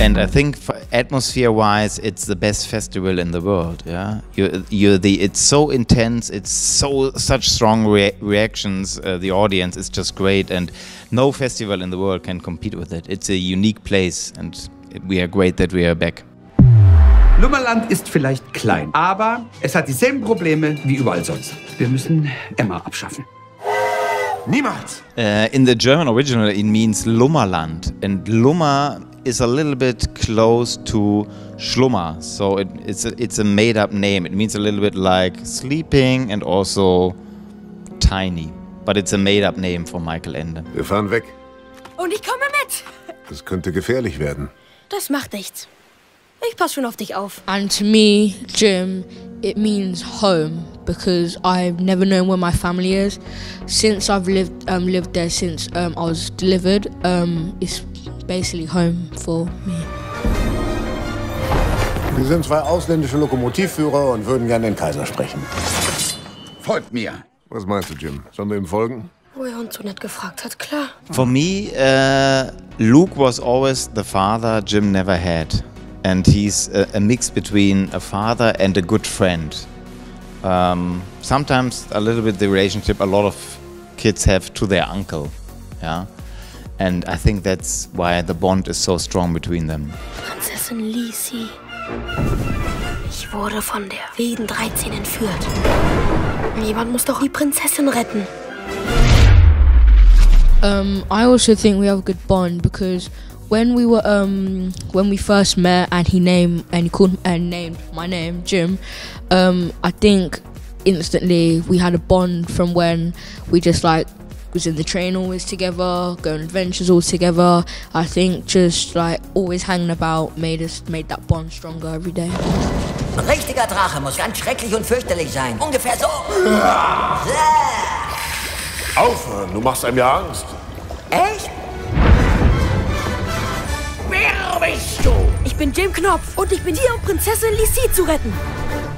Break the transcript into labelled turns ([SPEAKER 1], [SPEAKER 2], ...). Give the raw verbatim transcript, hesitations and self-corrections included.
[SPEAKER 1] And I think atmosphere-wise, it's the best festival in the world. Yeah, you, you, the it's so intense. It's so such strong rea reactions. Uh, the audience is just great, and no festival in the world can compete with it. It's a unique place, and we are great that we are back.
[SPEAKER 2] Lummerland ist vielleicht klein, aber es hat dieselben Probleme wie überall sonst. Wir müssen Emma abschaffen.
[SPEAKER 3] Niemals!
[SPEAKER 1] Uh, in the German original, it means Lummerland, and Lummer is a little bit close to Schlummer, so it, it's a, it's a made-up name. It means a little bit like sleeping and also tiny, but it's a made-up name for Michael Ende.
[SPEAKER 3] Wir fahren weg.
[SPEAKER 4] Und ich komme mit.
[SPEAKER 3] Es könnte gefährlich werden.
[SPEAKER 4] Das macht nichts. Ich passe schon auf dich auf.
[SPEAKER 5] And to me, Jim, it means home because I've never known where my family is. Since I've lived um, lived there since um, I was delivered, um, it's basically home for me.
[SPEAKER 3] Wir sind zwei ausländische Lokomotivführer und würden gerne den Kaiser sprechen.
[SPEAKER 2] Folgt mir.
[SPEAKER 3] Was meinst du, Jim? Sollen wir ihm folgen?
[SPEAKER 4] Wo er uns so nett gefragt hat, klar.
[SPEAKER 1] For me, uh, Luke was always the father Jim never had. And he's a, a mix between a father and a good friend. Um, sometimes a little bit the relationship a lot of kids have to their uncle. Yeah? And I think that's why the bond is so strong between them.
[SPEAKER 4] Prinzessin Lisi. Ich wurde von der wilden dreizehn entführt. Jemand muss doch die Prinzessin retten.
[SPEAKER 5] Um, I also think we have a good bond because when we were um, when we first met and he named and he called and named my name Jim, um, I think instantly we had a bond from when we just like was in the train always together, going on adventures all together. I think just like always hanging about made us made that bond stronger every day.
[SPEAKER 6] Ein richtiger Drache muss ganz schrecklich und fürchterlich sein. Ungefähr so.
[SPEAKER 3] Aufhören, du machst einem ja Angst.
[SPEAKER 6] Echt?
[SPEAKER 4] Wer bist du? Ich bin Jim Knopf und ich bin hier, um Prinzessin Lisi zu retten.